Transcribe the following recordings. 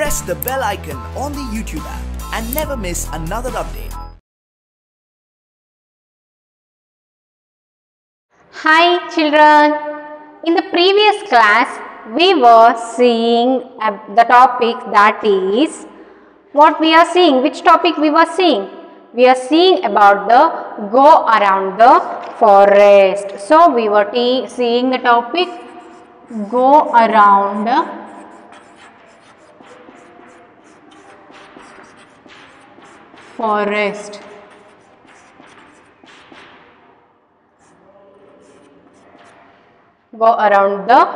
press the bell icon on the YouTube app and never miss another update. Hi children, in the previous class we were seeing the topic, that is what we are seeing. Which topic we were seeing? We are seeing about the go around the forest. So we were seeing the topic go around forest. Go around the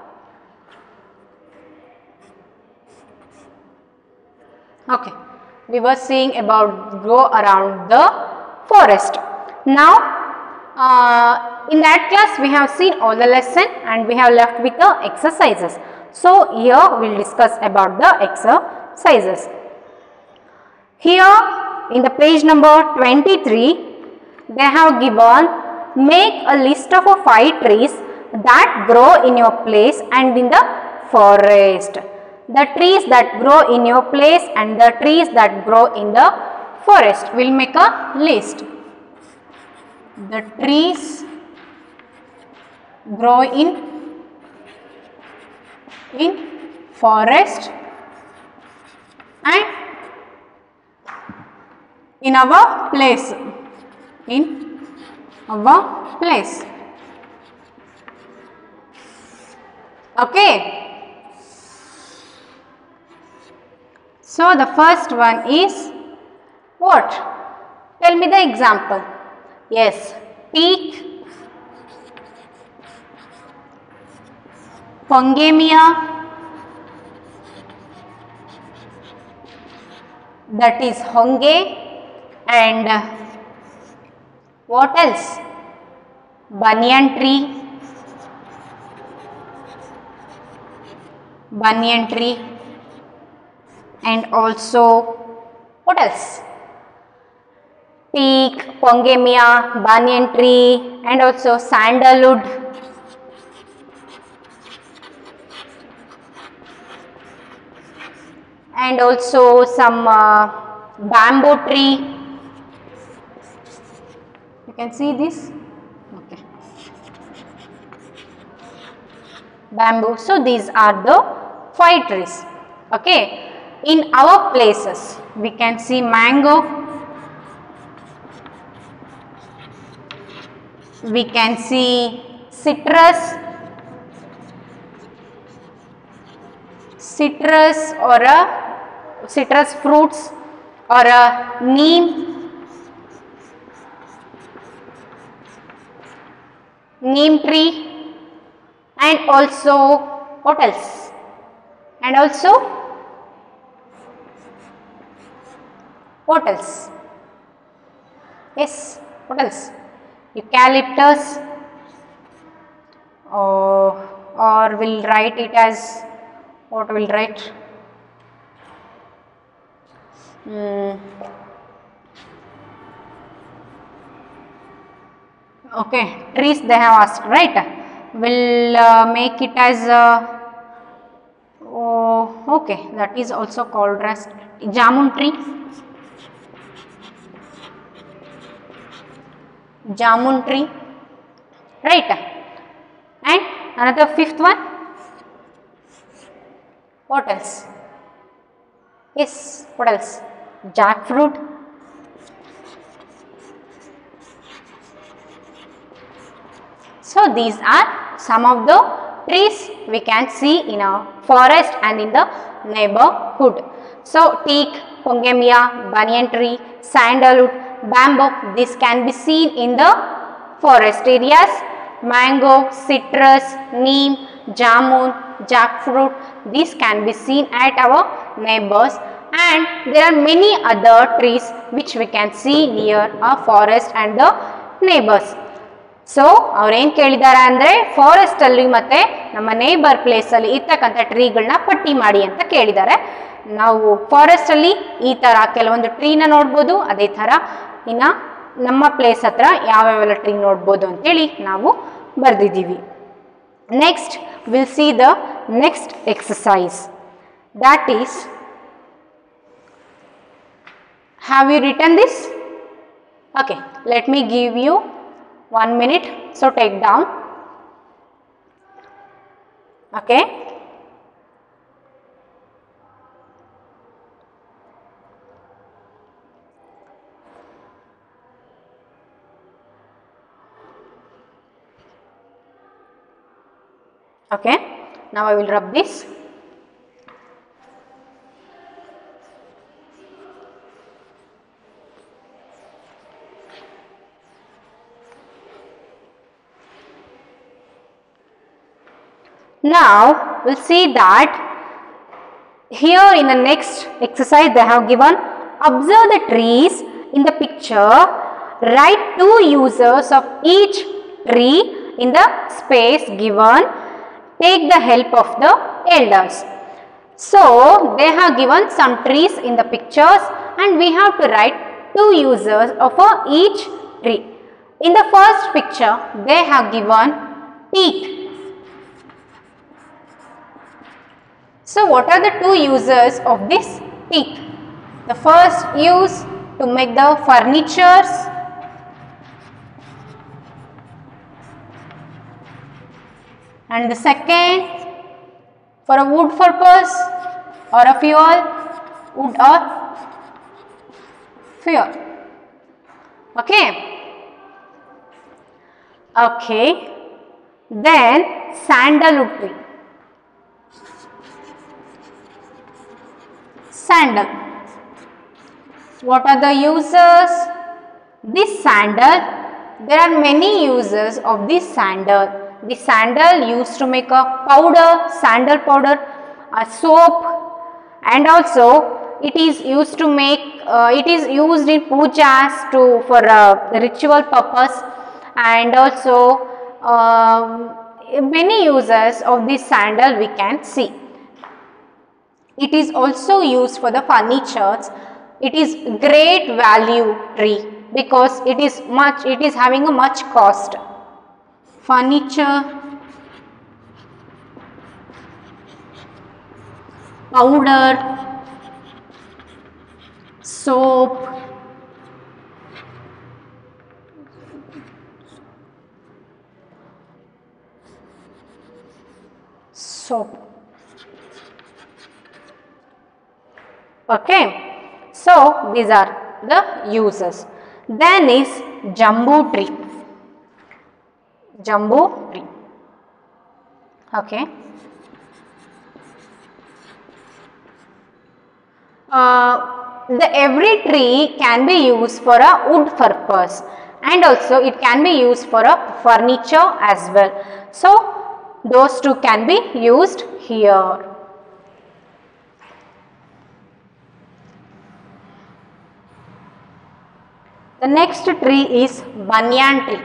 we were seeing about go around the forest. Now in that class we have seen all the lesson and we have left with the exercises. So here we will discuss about the exercises. Here in the page number 23 they have given, make a list of 5 trees that grow in your place and in the forest. The trees that grow in your place and the trees that grow in the forest. We will make a list. The trees grow in forest and in our place. In our place. Okay. So the first one is what? Tell me the example. Yes, teak, Pongamia, that is honge, and what else? Banyan tree, and also what else? Teak, Pongamia, banyan tree, and also sandalwood, and also some bamboo tree. You can see this. Okay. Bamboo. So these are the 5 trees. Okay. In our places we can see mango, we can see citrus or citrus fruits, or a neem tree, and also what else? And also what else? Yes, what else? Eucalyptus, or we'll write it as, what we'll write? Okay, trees they have asked, right? We'll make it as okay, that is also called as jamun tree. Jamun tree, right? And another 5th one, what else? Yes, what else? Jackfruit, so these are some of the trees we can see in a forest and in the neighborhood. So teak, Pongamia, banyan tree, sandalwood, bamboo, this can be seen in the forest areas. Mango, citrus, neem, jamun, jackfruit, these can be seen at our neighbors, and there are many other trees which we can see near a forest and the neighbors. So ಅವ್ರು ಏನು ಕೇಳಿದ್ದಾರೆ ಅಂದರೆ ಫಾರೆಸ್ಟಲ್ಲಿ ಮತ್ತು ನಮ್ಮ neighbour ಪ್ಲೇಸಲ್ಲಿ ಇರ್ತಕ್ಕಂಥ ಟ್ರೀಗಳನ್ನ ಪಟ್ಟಿ ಮಾಡಿ ಅಂತ ಕೇಳಿದ್ದಾರೆ. ನಾವು ಫಾರೆಸ್ಟಲ್ಲಿ ಈ ಥರ ಕೆಲವೊಂದು ಟ್ರೀನ ನೋಡ್ಬೋದು, ಅದೇ ಥರ ಇನ್ನು ನಮ್ಮ ಪ್ಲೇಸ್ ಹತ್ರ ಯಾವ್ಯಾವೆಲ್ಲ ಟ್ರೀ ನೋಡ್ಬೋದು ಅಂತೇಳಿ ನಾವು ಬರೆದಿದ್ದೀವಿ. Next will see the next exercise, that is Have you written this? Okay, let me give you 1 minute. So take down. Okay. Okay. Now I will rub this. Now we'll see that here in the next exercise they have given, observe the trees in the picture, write 2 users of each tree in the space given, take the help of the elders. So they have given some trees in the pictures and we have to write 2 users of each tree. In the first picture they have given teak. So what are the 2 uses of this teak? The first use to make the furnitures, and the second for a wood purpose or a fuel, wood or fuel. Okay. Then sandalwood tree. Sandal. What are the uses? This sandal, there are many uses of this sandal. The sandal used to make a powder, sandal powder, a soap, and also it is used to make, it is used in pujas for ritual purpose, and also many uses of this sandal we can see. It is also used for the furnitures. It is great value tree because it is having a much cost. Furniture, powder, soap, Okay, so these are the uses. Then is jambu tree. Jambu tree. Okay. Every tree can be used for a wood purpose and also it can be used for a furniture as well. So those two can be used here. The next tree is banyan tree.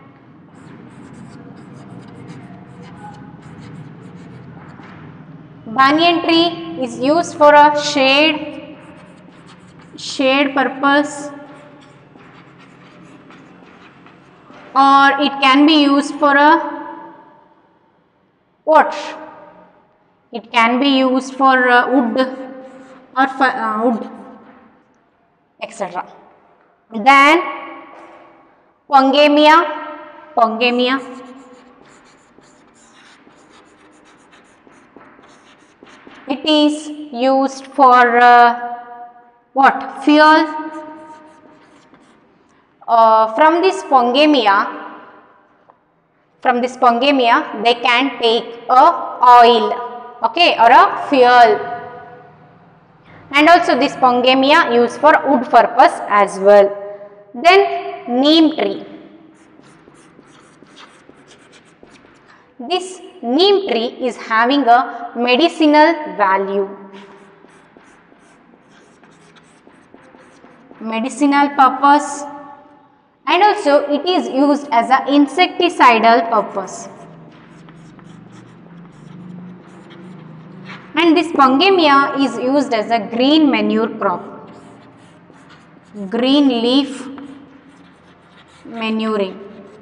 Banyan tree is used for a shade purpose, or it can be used for a what? It can be used for wood or wood, etc. Then Pongamia. It is used for what? Fuel. From this Pongamia, they can take a oil, okay, or a fuel. And also this Pongamia used for wood purpose as well. Then neem tree. This neem tree is having a medicinal value. Medicinal purpose, and also it is used as an insecticidal purpose. And this Pongamia is used as a green manure crop. Green leaf manuring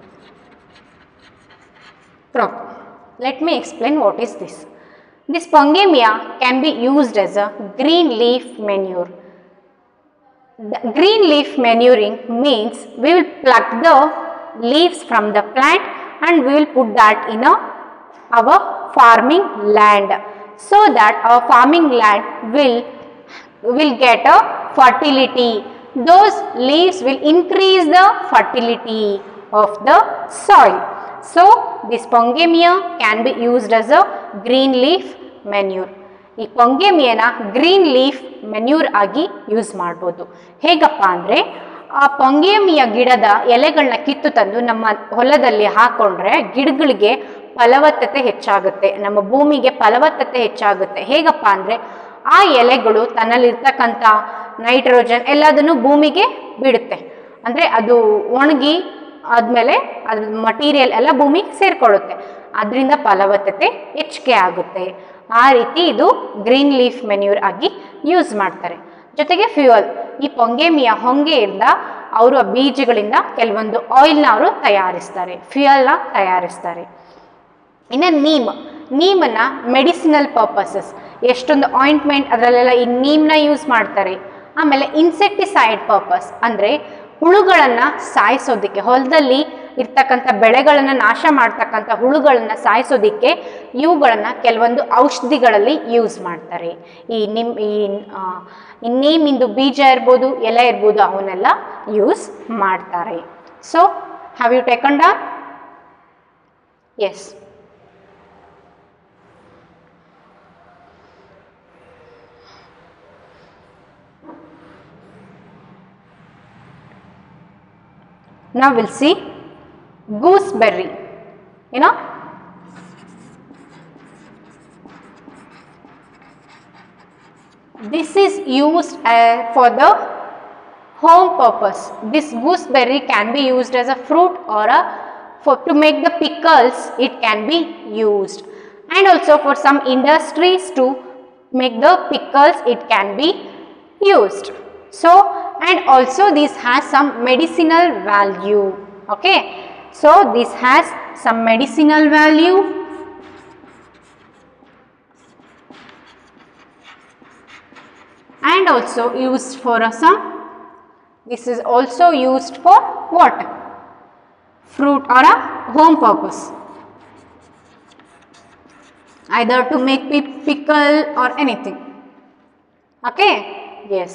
crop. Let me explain what is this. This Pongamia can be used as a green leaf manure. The green leaf manuring means we will pluck the leaves from the plant and we will put that in our farming land, so that our farming land will get a fertility. Those leaves will increase the fertility of the soil. So this Pongamia can be used as a green leaf manure. ಈ ಪೊಂಗೆಮಿಯನ green leaf manure ಆಗಿ use ಮಾಡ್ಬೋದು. ಹೇಗಪ್ಪ ಅಂದರೆ ಆ ಪೊಂಗೆಮಿಯ ಗಿಡದ ಎಲೆಗಳನ್ನ ಕಿತ್ತು ತಂದು ನಮ್ಮ ಹೊಲದಲ್ಲಿ ಹಾಕೊಂಡ್ರೆ ಗಿಡಗಳಿಗೆ ಫಲವತ್ತತೆ ಹೆಚ್ಚಾಗುತ್ತೆ, ನಮ್ಮ ಭೂಮಿಗೆ ಫಲವತ್ತತೆ ಹೆಚ್ಚಾಗುತ್ತೆ. ಹೇಗಪ್ಪ ಅಂದರೆ ಆ ಎಲೆಗಳು ತನ್ನಲ್ಲಿರ್ತಕ್ಕಂಥ ನೈಟ್ರೋಜನ್ ಎಲ್ಲದನ್ನು ಭೂಮಿಗೆ ಬಿಡುತ್ತೆ. ಅಂದರೆ ಅದು ಒಣಗಿ ಆದಮೇಲೆ ಅದ್ರ ಮಟೀರಿಯಲ್ ಎಲ್ಲ ಭೂಮಿಗೆ ಸೇರಿಕೊಳ್ಳುತ್ತೆ, ಅದರಿಂದ ಫಲವತ್ತತೆ ಹೆಚ್ಚಿಗೆ ಆಗುತ್ತೆ. ಆ ರೀತಿ ಇದು ಗ್ರೀನ್ ಲೀಫ್ ಮೆನ್ಯೂರ್ ಆಗಿ ಯೂಸ್ ಮಾಡ್ತಾರೆ. ಜೊತೆಗೆ ಫ್ಯೂಯಲ್, ಈ ಪೊಂಗೆಮಿಯ ಹೊಂಗೆಯಿಂದ ಅವರು ಆ ಬೀಜಗಳಿಂದ ಕೆಲವೊಂದು ಆಯಿಲ್ನ ಅವರು ತಯಾರಿಸ್ತಾರೆ, ಫ್ಯೂಯಲ್ನ ತಯಾರಿಸ್ತಾರೆ. ಇನ್ನು ನೀಮನ್ನು ಮೆಡಿಸಿನಲ್ ಪರ್ಪಸಸ್, ಎಷ್ಟೊಂದು ಆಯಿಂಟ್ಮೆಂಟ್ ಅದರಲ್ಲೆಲ್ಲ ಈ ನೀಮ್ನ ಯೂಸ್ ಮಾಡ್ತಾರೆ. ಆಮೇಲೆ ಇನ್ಸೆಕ್ಟಿಸೈಡ್ ಪರ್ಪಸ್ ಅಂದರೆ ಹುಳುಗಳನ್ನು ಸಾಯಿಸೋದಕ್ಕೆ, ಹೊಲದಲ್ಲಿ ಇರ್ತಕ್ಕಂಥ ಬೆಳೆಗಳನ್ನು ನಾಶ ಮಾಡ್ತಕ್ಕಂಥ ಹುಳುಗಳನ್ನು ಸಾಯಿಸೋದಕ್ಕೆ ಇವುಗಳನ್ನು ಕೆಲವೊಂದು ಔಷಧಿಗಳಲ್ಲಿ ಯೂಸ್ ಮಾಡ್ತಾರೆ. ಈ ನೀಮಿಂದು ಬೀಜ ಇರ್ಬೋದು, ಎಲೆ ಇರ್ಬೋದು, ಅವನ್ನೆಲ್ಲ ಯೂಸ್ ಮಾಡ್ತಾರೆ. So have you taken down? Yes. Now we'll see gooseberry. You know, this is used for the home purpose. This gooseberry can be used as a fruit or to make the pickles it can be used, and also for some industries to make the pickles it can be used. So and also this has some medicinal value. Okay, so this has some medicinal value. And also used for some, this is also used for what? Fruit or a home purpose, either to make pickle or anything. Okay, yes.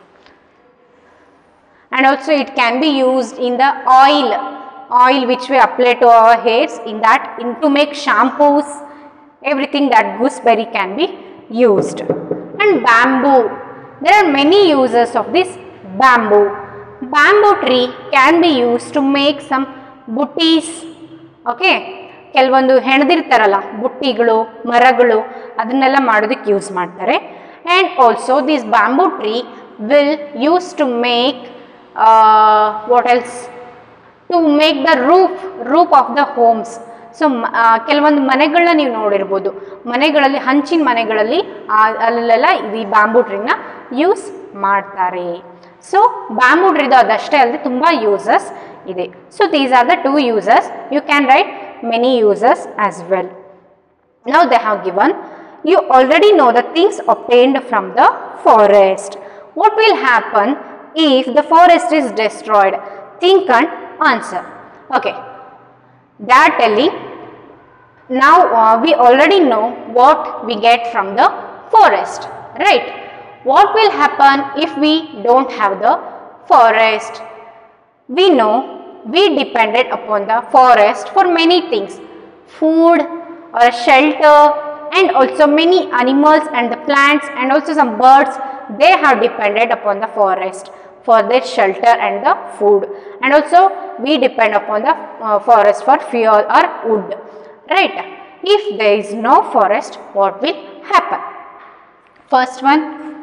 And also it can be used in the oil which we apply to our hairs, in that to make shampoos, everything that gooseberry can be used. And bamboo, there are many uses of this bamboo. Bamboo tree can be used to make some butties. Okay, ಕೆಲವೊಂದು ಹೆಣದಿರ್ತಾರಲ್ಲ ಬುಟ್ಟಿಗಳು, ಮರಗಳು, ಅದನ್ನೆಲ್ಲ ಮಾಡೋದಕ್ಕೆ use ಮಾಡ್ತಾರೆ. And also this bamboo tree will use to make what else? To make the roof of the homes. So ಕೆಲವೊಂದು ಮನೆಗಳನ್ನ ನೀವು ನೋಡಿರ್ಬೋದು, ಮನೆಗಳಲ್ಲಿ ಹಂಚಿನ ಮನೆಗಳಲ್ಲಿ ಅಲ್ಲೆಲ್ಲ ಈ ಬ್ಯಾಂಬೂ ಟ್ರೀನ ಯೂಸ್ ಮಾಡ್ತಾರೆ. ಸೊ ಬ್ಯಾಂಬೂ ಟ್ರೀದು ಅದಷ್ಟೇ ಅಲ್ಲದೆ ತುಂಬ ಯೂಸಸ್ ಇದೆ. So these are the 2 uses. You can write many uses as well. Now they have given, you already know the things obtained from the forest. What will happen if the forest is destroyed? Think and answer. Okay, they are telling now we already know what we get from the forest, right? What will happen if we don't have the forest? We know we depended upon the forest for many things, food or shelter, and also many animals and the plants and also some birds, they have depended upon the forest for their shelter and the food. And also we depend upon the forest for fuel or wood, right? If there is no forest, what will happen? First one,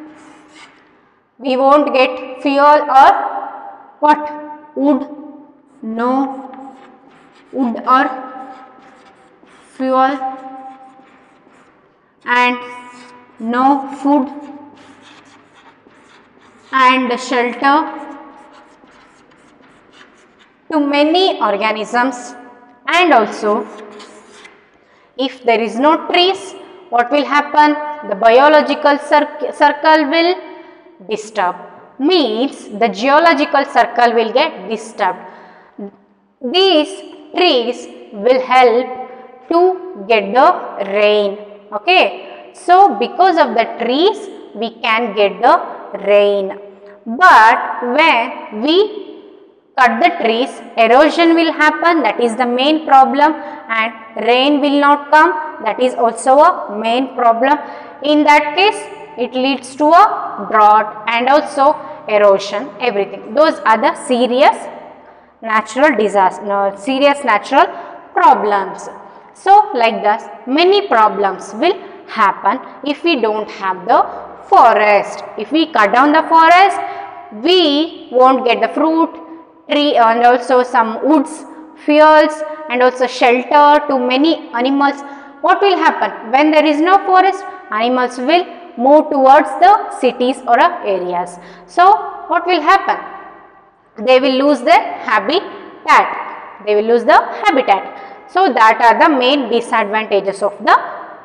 we won't get fuel or what? Wood. No wood or fuel, and no food and shelter to many organisms. And also if there is no trees, what will happen? The biological circle will disturb. means the geological circle will get disturbed. These trees will help to get the rain. Okay, so because of the trees we can get the rain. But when we cut the trees, erosion will happen, that is the main problem, and rain will not come, that is also a main problem. In that case it leads to a drought and also erosion, everything. Those are the serious natural disaster, serious natural problems. So like this, many problems will happen if we don't have the forest. If we cut down the forest, we won't get the fruit, tree, and also some woods, fuels, and also shelter to many animals. What will happen when there is no forest? Animals will move towards the cities or areas. So what will happen? They will lose their habitat. They will lose the habitat. So that are the main disadvantages of the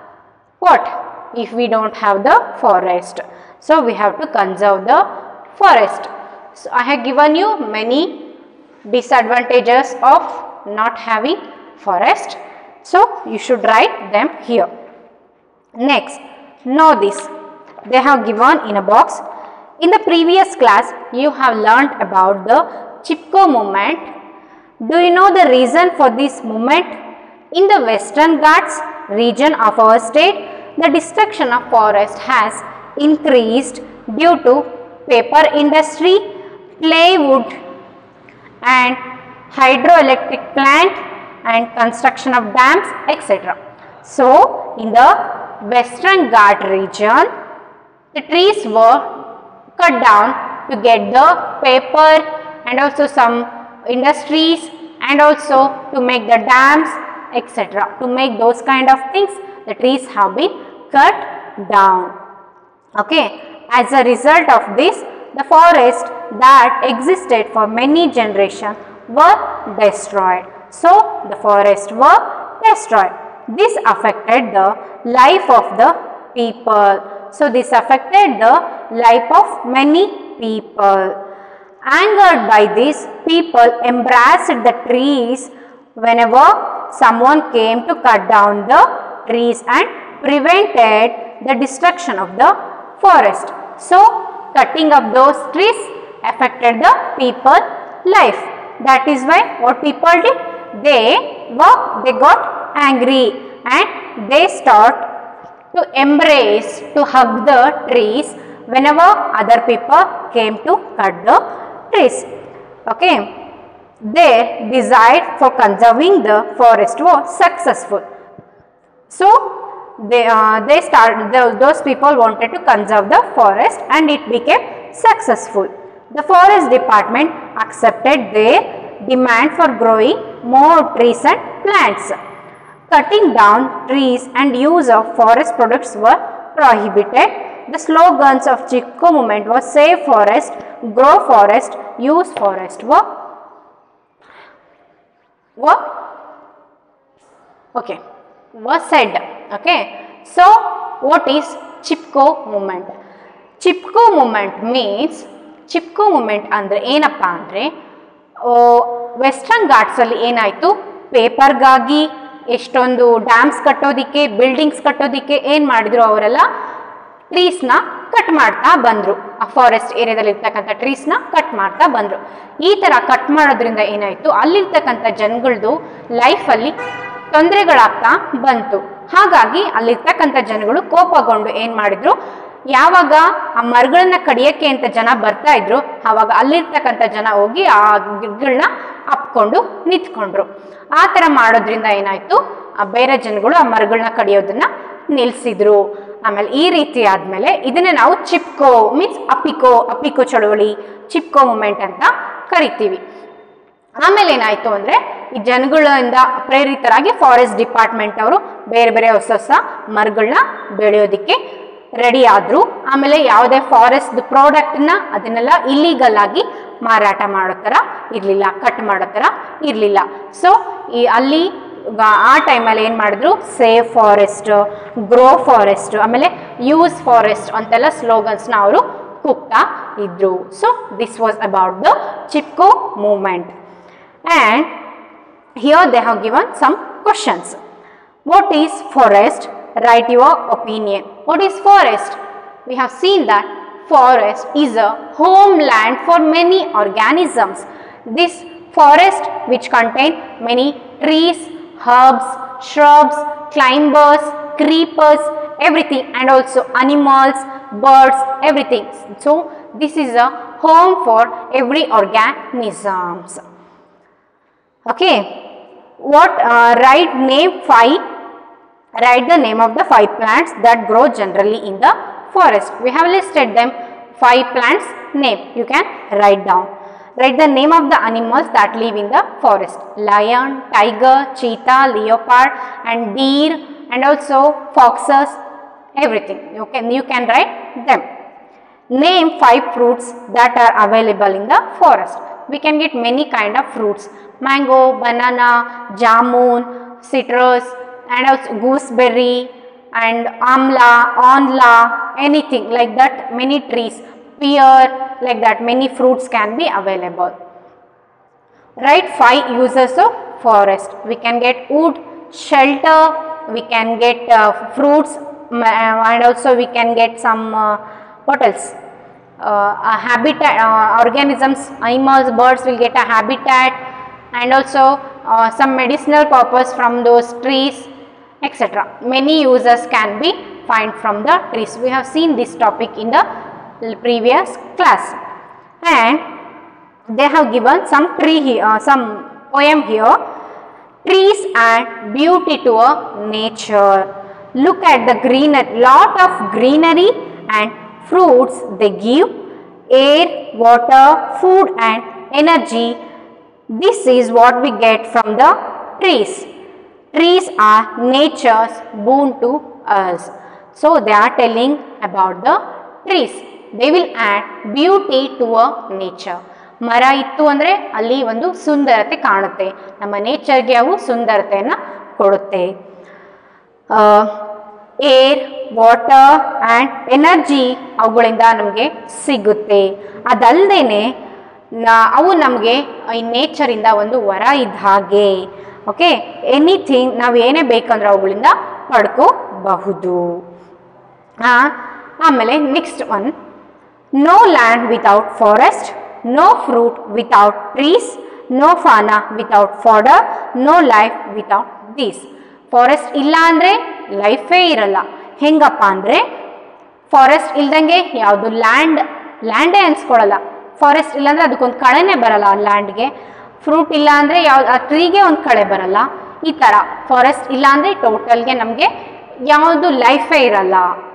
what? If we don't have the forest. So we have to conserve the forest. So I have given you many disadvantages of not having forest. So you should write them here. Next, know this. They have given in a box. In the previous class, you have learnt about the Chipko movement. Do you know the reason for this movement? In the Western Ghats region of our state, the destruction of forest has increased due to paper industry, plywood and hydroelectric plant and construction of dams, etc. So, in the Western Ghat region, the trees were cut down to get the paper and also some industries and also to make the dams, etc. To make those kind of things, the trees have been cut down. Okay, as a result of this, the forest that existed for many generations were destroyed. So, the forests were destroyed. This affected the life of the people. So, this affected the life of many people. Angered by this, people embraced the trees whenever someone came to cut down the trees and prevented the destruction of the forest. So, cutting of those trees affected the people's life. That is why what people did? They got angry and they start to embrace, to hug the trees whenever other people came to cut the trees. Okay, their desire for conserving the forest was successful. So, those people wanted to conserve the forest and it became successful. The forest department accepted their demand for growing more trees and plants. Cutting down trees and use of forest products were prohibited. The slogans of Chipko movement was save forest, grow forest, use forest were said. Okay. So, what is Chipko movement? Chipko movement means, Chipko movement andre ಏನಪ್ಪಾ ಅಂದ್ರೆ western Ghats ಅಲ್ಲಿ ಏನಾಯ್ತು, ಪೇಪರ್ಗಾಗಿ ಎಷ್ಟೊಂದು dams ಕಟ್ಟೋದಿಕ್ಕೆ, buildings ಕಟ್ಟೋದಿಕ್ಕೆ ಏನು ಮಾಡಿದ್ರು, ಅವರೆಲ್ಲ ಟ್ರೀಸ್ನ cut ಮಾಡ್ತಾ ಬಂದರು. ಆ ಫಾರೆಸ್ಟ್ ಏರಿಯಾದಲ್ಲಿ ಇರ್ತಕ್ಕಂಥ ಟ್ರೀಸ್ನ ಕಟ್ ಮಾಡ್ತಾ ಬಂದರು. ಈ ಥರ ಕಟ್ ಮಾಡೋದ್ರಿಂದ ಏನಾಯಿತು, ಅಲ್ಲಿರ್ತಕ್ಕಂಥ ಜನಗಳದ್ದು ಲೈಫಲ್ಲಿ ತೊಂದರೆಗಳಾಗ್ತಾ ಬಂತು. ಹಾಗಾಗಿ ಅಲ್ಲಿರ್ತಕ್ಕಂಥ ಜನಗಳು ಕೋಪಗೊಂಡು ಏನು ಮಾಡಿದ್ರು, ಯಾವಾಗ ಆ ಮರಗಳನ್ನ ಕಡಿಯೋಕ್ಕೆ ಅಂತ ಜನ ಬರ್ತಾ ಇದ್ರು, ಆವಾಗ ಅಲ್ಲಿರ್ತಕ್ಕಂಥ ಜನ ಹೋಗಿ ಆ ಗಿಡಗಳನ್ನ ಅಪ್ಕೊಂಡು ನಿಂತ್ಕೊಂಡ್ರು. ಆ ಥರ ಮಾಡೋದ್ರಿಂದ ಏನಾಯಿತು, ಬೇರೆ ಜನಗಳು ಆ ಮರಗಳನ್ನ ಕಡಿಯೋದನ್ನ ನಿಲ್ಲಿಸಿದ್ರು. ಆಮೇಲೆ ಈ ರೀತಿ ಆದಮೇಲೆ ಇದನ್ನೇ ನಾವು ಚಿಪ್ಕೋ ಮೀನ್ಸ್ ಅಪಿಕೋ ಚಳುವಳಿ, ಚಿಪ್ಕೋ ಮೂಮೆಂಟ್ ಅಂತ ಕರಿತೀವಿ. ಆಮೇಲೆ ಏನಾಯಿತು ಅಂದರೆ, ಈ ಜನಗಳಿಂದ ಪ್ರೇರಿತರಾಗಿ ಫಾರೆಸ್ಟ್ ಡಿಪಾರ್ಟ್ಮೆಂಟ್ ಅವರು ಬೇರೆ ಬೇರೆ ಹೊಸ ಹೊಸ ಮರಗಳನ್ನ ಬೆಳೆಯೋದಕ್ಕೆ ರೆಡಿ ಆದರು. ಆಮೇಲೆ ಯಾವುದೇ ಫಾರೆಸ್ಟ್ ಪ್ರಾಡಕ್ಟ್ನ ಅದನ್ನೆಲ್ಲ ಇಲ್ಲೀಗಲ್ ಆಗಿ ಮಾರಾಟ ಮಾಡೋ ಥರ ಇರಲಿಲ್ಲ, ಕಟ್ ಮಾಡೋ ಥರ ಇರಲಿಲ್ಲ. ಸೊ ಅಲ್ಲಿ ಆ ಟೈಮಲ್ಲಿ ಏನು ಮಾಡಿದ್ರು, ಸೇವ್ ಫಾರೆಸ್ಟ್, ಗ್ರೋ ಫಾರೆಸ್ಟ್, ಆಮೇಲೆ ಯೂಸ್ ಫಾರೆಸ್ಟ್ ಅಂತೆಲ್ಲ ಸ್ಲೋಗನ್ಸ್ನ ಅವರು ಕೂಗ್ತಾ idru. So this was about the Chipko movement. And here they have given some questions. What is forest? Write your opinion. What is forest? We have seen that forest is a homeland for many organisms. This forest which contain many trees, herbs, shrubs, climbers, creepers, everything, and also animals, birds, everything. So this is a home for every organisms. Okay, what write the name of the 5 plants that grow generally in the forest. We have listed them, 5 plants name. You can write down. Write the name of the animals that live in the forest. Lion, tiger, cheetah, leopard, and deer, and also foxes, everything. You can write them. Name 5 fruits that are available in the forest. We can get many kind of fruits. Mango, banana, jamun, citrus, and also gooseberry, and amla, onla, anything like that, many trees, pear, like that, many fruits can be available. Write 5 uses of forest. We can get wood, shelter, we can get fruits, and also we can get some, what else? A habitat, organisms, animals, birds will get a habitat, and also some medicinal purpose from those trees, etc. Many uses can be found from the trees. We have seen this topic in the previous class. And they have given some some poem here. Trees add beauty to a nature. Look at the lot of greenery and fruits they give. Air, water, food, and energy. This is what we get from the trees. Trees are nature's boon to us. So they are telling about the trees. They will add beauty to a nature. ಮರ ಇತ್ತು ಅಂದರೆ ಅಲ್ಲಿ ಒಂದು ಸುಂದರತೆ ಕಾಣುತ್ತೆ. ನಮ್ಮ ನೇಚರ್ಗೆ ಅವು ಸುಂದರತೆಯನ್ನು ಕೊಡುತ್ತೆ. Air, water and energy ಅವುಗಳಿಂದ ನಮಗೆ ಸಿಗುತ್ತೆ. ಅದಲ್ಲದೆ ಅವು ನಮಗೆ ಈ ನೇಚರಿಂದ ಒಂದು ವರ ಇದ್ದ ಹಾಗೆ. ಓಕೆ, ಎನಿಥಿಂಗ್ ನಾವು ಏನೇ ಬೇಕಂದ್ರೆ ಅವುಗಳಿಂದ ಪಡ್ಕೋಬಹುದು. ಆಮೇಲೆ next one, no land without forest, no fruit without trees, no fauna without fodder, no life without these. Forest ಇಲ್ಲ ಅಂದರೆ ಲೈಫೇ ಇರಲ್ಲ. ಹೆಂಗಪ್ಪ ಅಂದರೆ ಫಾರೆಸ್ಟ್ ಇಲ್ದಂಗೆ ಯಾವುದು ಲ್ಯಾಂಡೇ ಅನ್ಸ್ಕೊಳ್ಳಲ್ಲ. ಫಾರೆಸ್ಟ್ ಇಲ್ಲಾಂದರೆ ಅದಕ್ಕೊಂದು ಕಳೆನೇ ಬರಲ್ಲ ಆ ಲ್ಯಾಂಡ್ಗೆ. ಫ್ರೂಟ್ ಇಲ್ಲ ಅಂದರೆ ಆ ಟ್ರೀಗೆ ಒಂದು ಕಳೆ ಬರಲ್ಲ. ಈ ಥರ ಫಾರೆಸ್ಟ್ ಇಲ್ಲ ಅಂದರೆ ಟೋಟಲ್ಗೆ ನಮಗೆ ಯಾವುದು ಲೈಫೇ ಇರಲ್ಲ.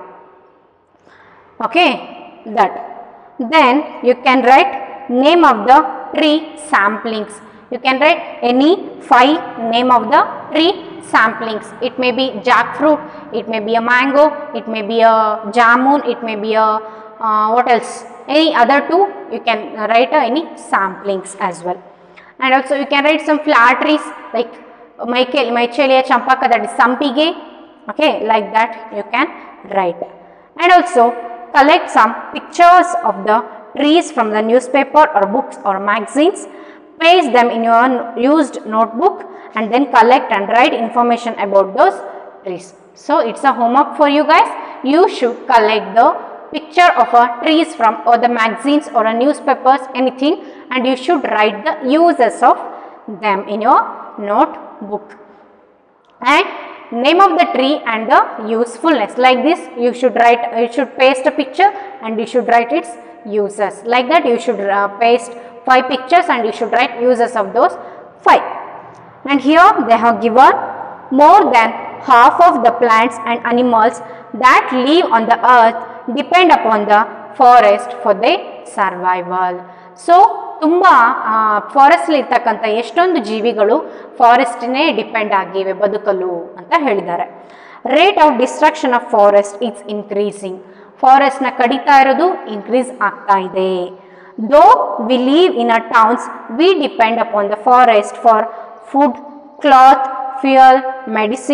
Okay, that. Then you can write name of the tree samplings. You can write any 5 name of the tree samplings. It may be jackfruit, it may be a mango, it may be a jamun, it may be a what else? Any other 2 you can write any samplings as well. And also you can write some flower trees like Mycelia champaka, that is sampige. Okay, like that you can write. And also collect some pictures of the trees from the newspaper or books or magazines. Paste them in your used notebook and then collect and write information about those trees. So it's a homework for you guys. You should collect the picture of a trees from or the magazines or a newspapers, anything, and you should write the uses of them in your notebook. And name of the tree and the usefulness, like this you should write. You should paste a picture and you should write its uses. Like that you should paste 5 pictures and you should write uses of those 5. And here they have given more than half of the plants and animals that live on the earth depend upon the forest for their survival. So ತುಂಬ forest ಇರ್ತಕ್ಕಂಥ ಎಷ್ಟೊಂದು ಜೀವಿಗಳು ಫಾರೆಸ್ಟ್ನೇ depend ಆಗಿವೆ ಬದುಕಲು ಅಂತ ಹೇಳಿದ್ದಾರೆ. Rate of destruction of forest is increasing. ಫಾರೆಸ್ಟ್ನ ಕಡಿತಾ ಇರೋದು ಇನ್ಕ್ರೀಸ್ ಆಗ್ತಾ ಇದೆ. Though we live in our towns, we depend upon the forest for food, cloth, fuel, medicines,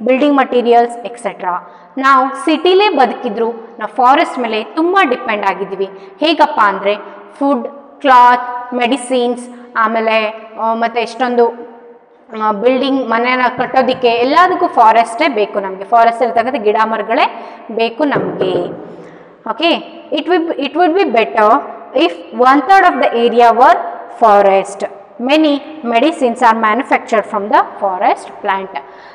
building materials etcetera. ನಾವು ಸಿಟಿಲೇ ಬದುಕಿದ್ರು ನಾವು ಫಾರೆಸ್ಟ್ ಮೇಲೆ ತುಂಬ ಡಿಪೆಂಡ್ ಆಗಿದ್ದೀವಿ. ಹೇಗಪ್ಪ ಅಂದರೆ ಫುಡ್, ಕ್ಲಾತ್, ಮೆಡಿಸಿನ್ಸ್, ಆಮೇಲೆ ಮತ್ತು ಎಷ್ಟೊಂದು ಬಿಲ್ಡಿಂಗ್ ಮನೆನ ಕಟ್ಟೋದಕ್ಕೆ ಎಲ್ಲದಕ್ಕೂ ಫಾರೆಸ್ಟೇ ಬೇಕು ನಮಗೆ. ಫಾರೆಸ್ಟ್ ಇರ್ತಕ್ಕಂಥ ಗಿಡ ಮರಗಳೇ ಬೇಕು ನಮಗೆ. Okay, it would be better if 1/3 of the area were forest. Many medicines are manufactured from the forest plant.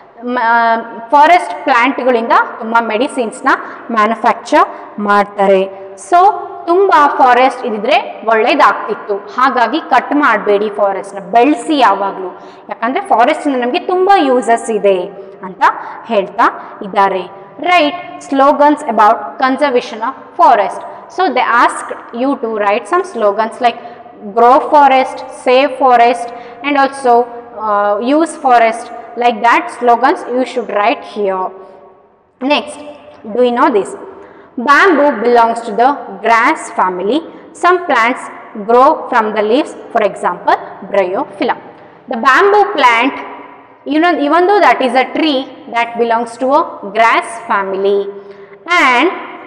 Forest ಪ್ಲ್ಯಾಂಟ್ಗಳಿಂದ ತುಂಬ ಮೆಡಿಸಿನ್ಸ್ನ ಮ್ಯಾನುಫ್ಯಾಕ್ಚರ್ ಮಾಡ್ತಾರೆ. ಸೊ ತುಂಬ ಫಾರೆಸ್ಟ್ ಇದ್ದಿದ್ರೆ ಒಳ್ಳೇದಾಗ್ತಿತ್ತು. ಹಾಗಾಗಿ ಕಟ್ ಮಾಡಬೇಡಿ, ಫಾರೆಸ್ಟ್ನ ಬೆಳೆಸಿ ಯಾವಾಗಲೂ. ಯಾಕಂದರೆ ಫಾರೆಸ್ಟಿಂದ ನಮಗೆ ತುಂಬ ಯೂಸಸ್ ಇದೆ ಅಂತ ಹೇಳ್ತಾ ಇದ್ದಾರೆ. Write slogans about conservation of forest. So they asked you to write some slogans like grow forest, save forest, and also use forest. Like that slogans you should write here. Next, do you know this? Bamboo belongs to the grass family. Some plants grow from the leaves, for example bryophylla. The bamboo plant, even though that is a tree, that belongs to a grass family, and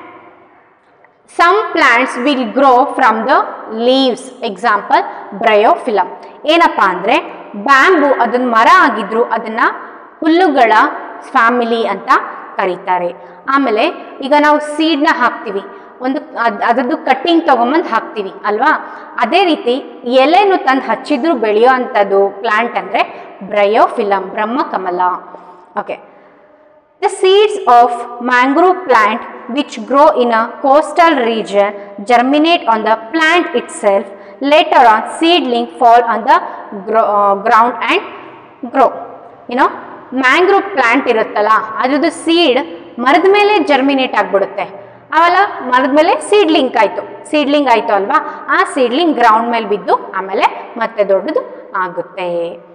some plants will grow from the leaves, example bryophylla. ಏನಪ್ಪಾ ಅಂದರೆ bamboo ಅದನ್ನ ಮರ ಆಗಿದ್ರು ಅದನ್ನ ಹುಲ್ಲುಗಳ family ಅಂತ ಕರೀತಾರೆ. ಆಮೇಲೆ ಈಗ ನಾವು ಸೀಡ್ನ ಹಾಕ್ತೀವಿ, ಒಂದು ಅದರದ್ದು ಕಟ್ಟಿಂಗ್ ತೊಗೊಂಬಂದು ಹಾಕ್ತೀವಿ ಅಲ್ವಾ, ಅದೇ ರೀತಿ ಎಲೆನು ತಂದು ಹಚ್ಚಿದ್ರು ಬೆಳೆಯೋ ಅಂಥದ್ದು ಪ್ಲಾಂಟ್ ಅಂದರೆ ಬ್ರಯೋಫಿಲಮ್, ಬ್ರಹ್ಮಕಮಲ. Okay, the seeds of mangrove plant which grow in a coastal region germinate on the plant itself. Later on seedling fall on the ground and grow. Mangrove plant ಇರುತ್ತಲ್ಲ ಅದ್ರದ್ದು ಸೀಡ್ ಮರದ ಮೇಲೆ germinate ಆಗಿಬಿಡುತ್ತೆ. ಅವೆಲ್ಲ ಮರದ ಮೇಲೆ seedling ಆಯಿತು ಅಲ್ವಾ, ಆ ಸೀಡ್ಲಿಂಗ್ ಗ್ರೌಂಡ್ ಮೇಲೆ ಬಿದ್ದು ಆಮೇಲೆ ಮತ್ತೆ ದೊಡ್ಡದು ಆಗುತ್ತೆ.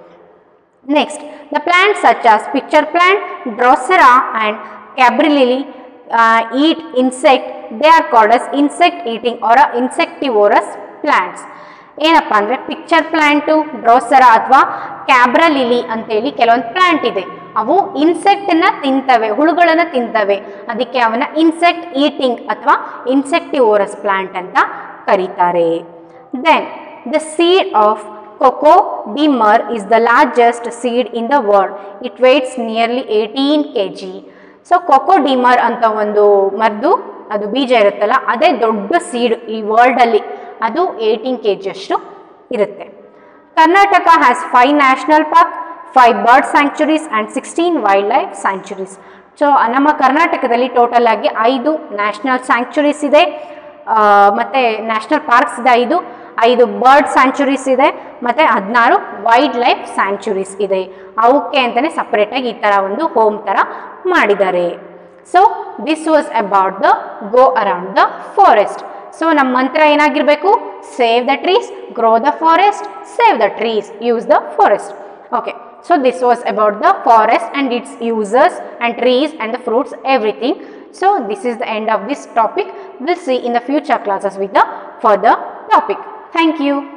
Next, the plants such as pitcher plant, Drosera and Cabrillily eat insect. They are called as insect eating or insectivorous plants. ಏನಪ್ಪ ಅಂದರೆ ಪಿಕ್ಚರ್ ಪ್ಲ್ಯಾಂಟು, ಡ್ರೋಸೆರಾ ಅಥವಾ ಕ್ಯಾಬ್ರಲಿಲಿ ಅಂತೇಳಿ ಕೆಲವೊಂದು ಪ್ಲ್ಯಾಂಟ್ ಇದೆ. ಅವು ಇನ್ಸೆಕ್ಟನ್ನು ತಿಂತವೆ, ಹುಳುಗಳನ್ನು ತಿಂತವೆ. ಅದಕ್ಕೆ ಅವನ್ನ ಇನ್ಸೆಕ್ಟ್ ಈಟಿಂಗ್ ಅಥವಾ ಇನ್ಸೆಕ್ಟಿವೋರಸ್ ಪ್ಲ್ಯಾಂಟ್ ಅಂತ ಕರೀತಾರೆ. Then the seed of Cocodemur is the largest seed in the world. It weighs nearly 18 kg. So coco de mer ಅಂತ ಒಂದು ಮದ್ದು, ಅದು ಬೀಜ ಇರುತ್ತಲ್ಲ ಅದೇ ದೊಡ್ಡ ಸೀಡ್ ಈ ವರ್ಲ್ಡಲ್ಲಿ, ಅದು 18 kg ಅಷ್ಟು ಇರುತ್ತೆ. Karnataka has 5 national park, 5 bird sanctuaries and 16 wild life sanctuaries. So ನಮ್ಮ ಕರ್ನಾಟಕದಲ್ಲಿ ಟೋಟಲ್ ಆಗಿ 5 ನ್ಯಾಷನಲ್ ಸ್ಯಾಂಕ್ಚುರೀಸ್ ಇದೆ, ಮತ್ತು ನ್ಯಾಷನಲ್ ಪಾರ್ಕ್ಸ್ ಇದೆ 5 ಬರ್ಡ್ ಸ್ಯಾಂಕ್ಚುರೀಸ್ ಇದೆ, ಮತ್ತು 16 ವೈಲ್ಡ್ ಲೈಫ್ ಸ್ಯಾಂಕ್ಚುರೀಸ್ ಇದೆ. ಅವಕ್ಕೆ ಅಂತಲೇ ಸಪ್ರೇಟಾಗಿ ಈ ಥರ ಒಂದು ಹೋಮ್ ಥರ ಮಾಡಿದ್ದಾರೆ. So this was about the go around the forest. So ನಮ್ಮ ಮಂತ್ರ ಏನಾಗಿರಬೇಕು? Save the trees, grow the forest, save the trees, use the forest. Okay, so this was about the forest and its users and trees and the fruits, everything. So this is the end of this topic. We'll see in the future classes with the further topic. Thank you.